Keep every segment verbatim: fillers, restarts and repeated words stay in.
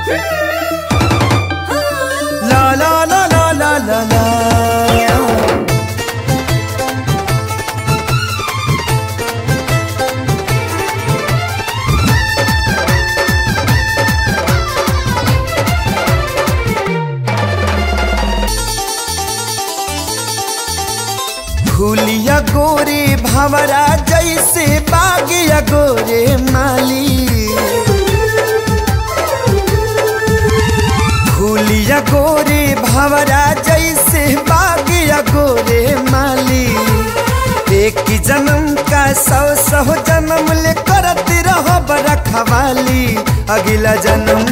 ला ला ला ला ला ला ला। फूलिया गोरे भंवरा जैसे बागिया गोरे माली। फूलिया गोरे भंवरा जैसे बागिया गोरे माली। एक जन्म का सौ सौ जन्म ले करत रहो बरखवाली। अगला जन्म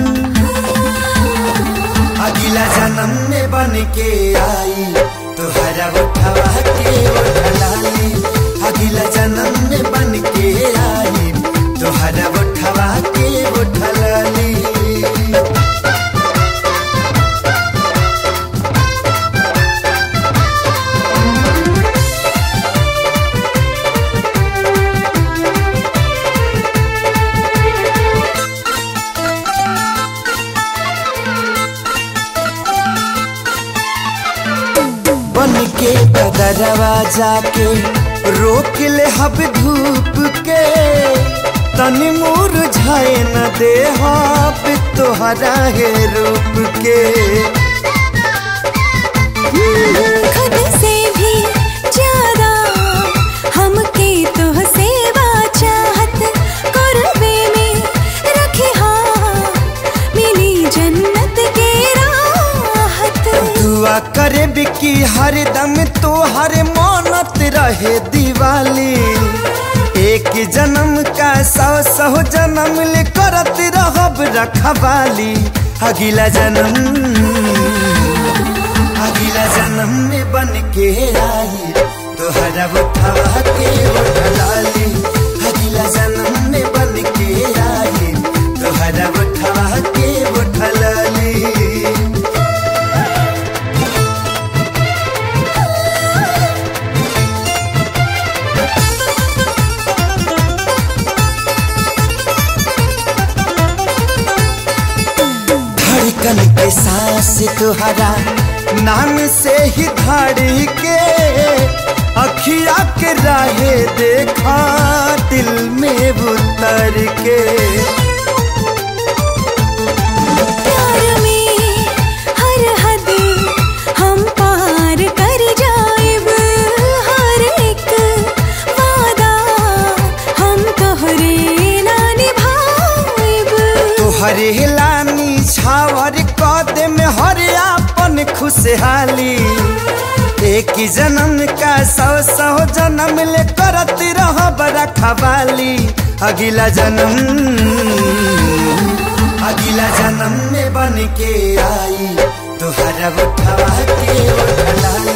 अगला जन्म में बन के आई तुहरा उठवा के उठलाली। अगला जन्म में बन के आई तुहरा उठवा के उठलाली। बन के बदरवा जाके रोक ले हब धूप के। तनी मुरझाए न दे हब तोहरा है रूप के। खुद से भी ज्यादा हमके तुहसे चाहत करबे में रखी हाँ मिली जन्नत के राहत। दुआ करे बिकी हर दम तो हर मानत रहे दिवाली। एक जन्म का सौ सौ जन्म ले करत रहब रखवाली। अगला जन्म अगला जन्म में बन के आई तोहरा उठवा के उठलाली। अगला जन्म में बन के आई तोहरा उठवा के उठलाली। धड़कन के सांस तुहरा नाम से ही धड़ के। अखिया के राहे देखा दिल में उतर के। प्यार में हर हद हम पार कर जाएब। हर एक वादा हम तोहरे ला निभाएब। तोहरे लानी छावर कद में हर आपन खुशहाली। एक जन्म का सौ सौ जन्म ले करत रहब रखवाली। अगला जन्म अगला जन्म में बन के आई तोहरा उठवा के उठलाली।